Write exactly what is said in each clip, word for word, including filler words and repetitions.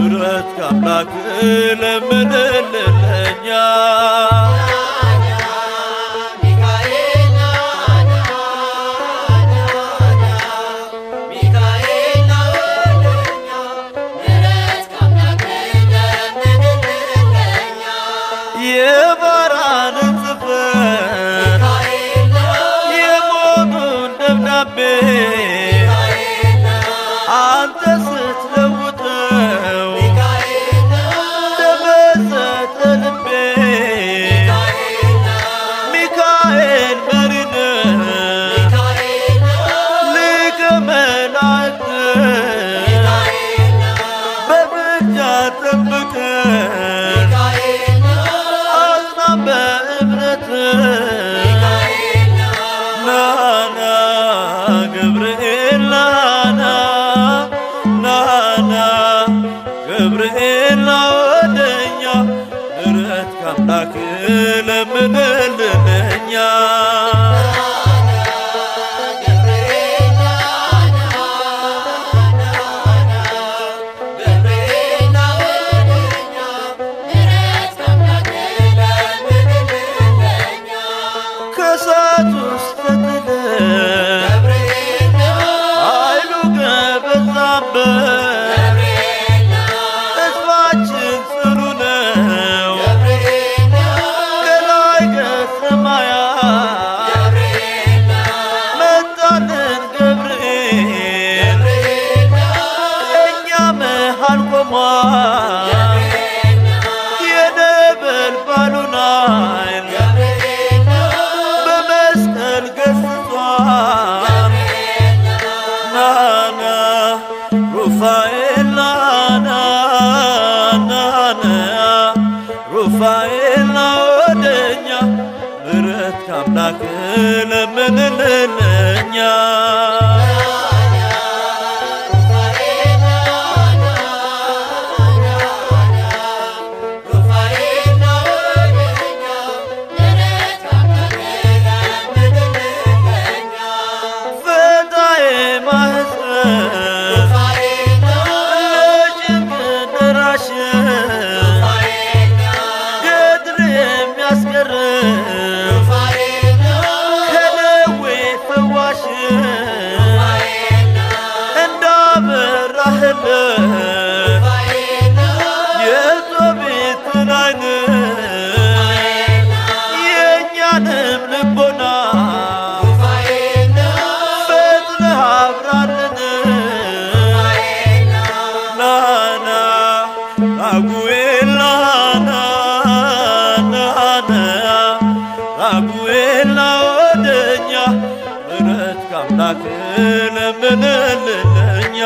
ምሕረት ከአምላክ ለምንልን ለኛ የባራንን ጽፈት የሞቱን ደብዳቤ አንተ ስትለውጠው ተመሰጠ ልቤ ሚካኤል መሪነ ሊቀ መላእክት በምልጃ ጠብቀን በእምነት ናና ገብርኤል ናና ናና ገብርኤል ወደኛ ምሕረት ከአምላክ ለምንልን ለኛ ከእሳት ውስጥ ተጥለን ኃይሉ ከበዛበት ተስፋችን ጽኑ ነው ከላይ ከሰማያት መጣልን ገብርኤል ከእኛ መሃል ቆሟል የነበልባሉን ኃይል በመስቀል ገስጿል ናና ሩፋኤል ናና ናና ሩፋኤል ወደኛ ምሕረት ከአምላክ ለምንልን ለኛ የጦቢትን ዓይን የእኛንም ልቦና ፈጥነህ አብራልን ናና ራጉኤል ናና ናና ራጉኤል ወደኛ ምሕረት ከአምላክ ለምንልን ለኛ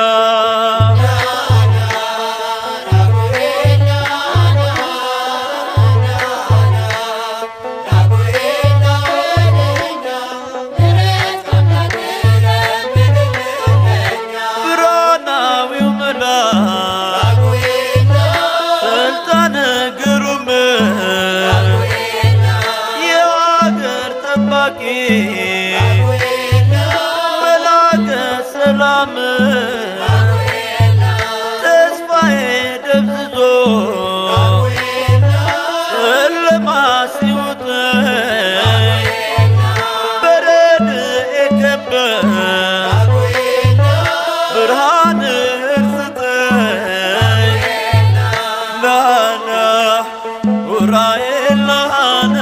መላከ ሰላም ተስፋዬ ደብዝዞ ጨለማ ሲውጠኝ በረድኤት ከበህ ብርሃንህን ስጠኝ ናና ኡራኤል ናና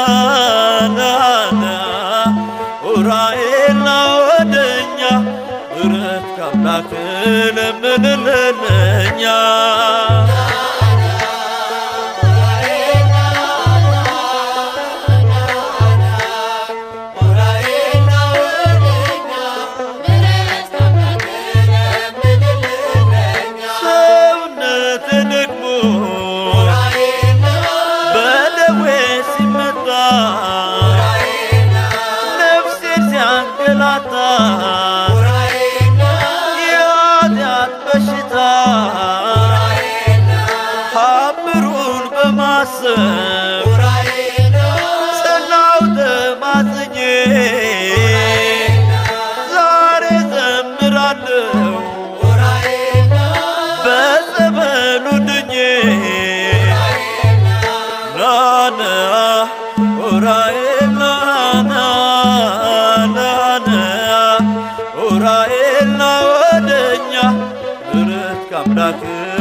ናና ኡራኤል ወደኛ ምሕረት ከአምላክ ለምንልን ለኛ ሰውነት ደግሞ በደዌ ሲመታ ነፍሴን ሲያንገላታ የኃጢአት በሽታ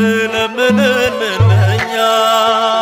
ለምንልን ለኛ